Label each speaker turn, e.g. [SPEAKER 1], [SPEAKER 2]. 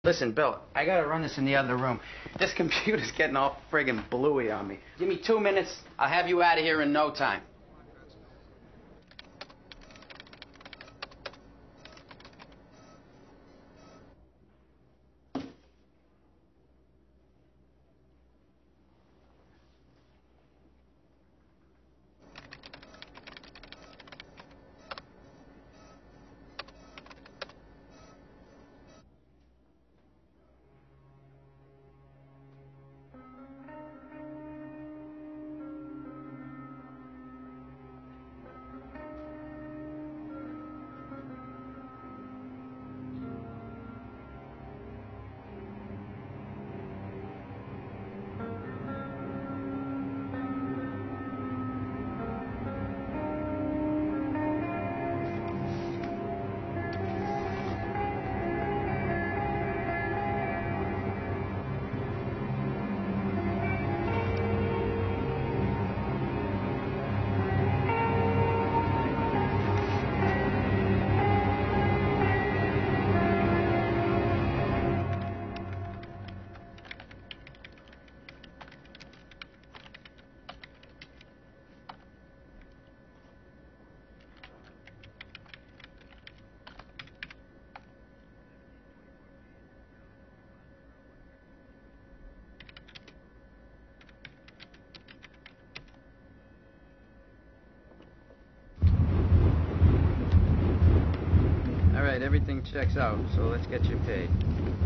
[SPEAKER 1] Listen, Bill, I gotta run this in the other room. This computer's getting all friggin' bluey on me. Give me 2 minutes, I'll have you out of here in no time. All right, everything checks out, so let's get you paid.